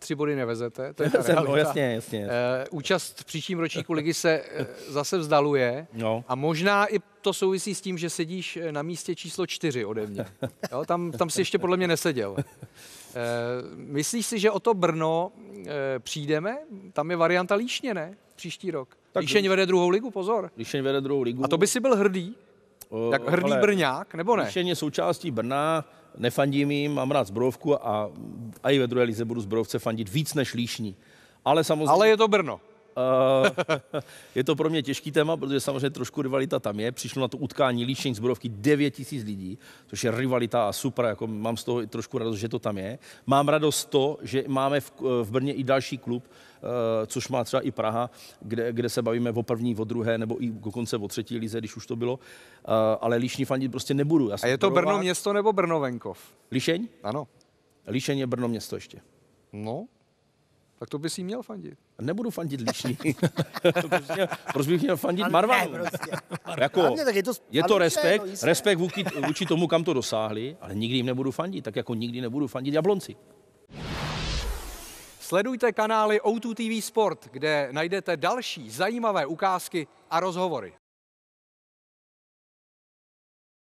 3 body nevezete, to je ta realita. No, jasně. Účast v příštím ročníku ligy se zase vzdaluje a možná i to souvisí s tím, že sedíš na místě číslo 4 ode mě. Jo, tam si ještě podle mě neseděl. Myslíš si, že o to Brno přijdeme? Tam je varianta Líšně, ne? Příští rok. Tak Líšeň vede druhou ligu, pozor. Líšeň vede druhou ligu. A to by si byl hrdý? Jak hrdý Brňák, nebo ne? Líšeň je součástí Brna, nefandím jim, mám rád Zbrojovku a i ve druhé lize budu Zbrojovce fandit víc než Líšní. Ale samozřejmě... Ale je to Brno. Je to pro mě těžký téma, protože samozřejmě trošku rivalita tam je. Přišlo na to utkání Líšeň Zbrojovky 9 000 lidí, což je rivalita a super, jako mám z toho trošku radost, že to tam je. Mám radost to, že máme v Brně i další klub, což má třeba i Praha, kde se bavíme o první, o druhé, nebo i dokonce o třetí lize, když už to bylo. Ale Líšní fandit prostě nebudu. A je to Brno město nebo Brno venkov? Líšeň? Ano. Líšeň je Brno město ještě. No, tak to by si měl fandit. Nebudu fandit Líšní. Proč bych měl fandit Marvanu? Prostě. Jako, je to respekt vůči tomu, kam to dosáhli, ale nikdy jim nebudu fandit, tak jako nikdy nebudu fandit Jablonci. Sledujte kanály O2 TV Sport, kde najdete další zajímavé ukázky a rozhovory.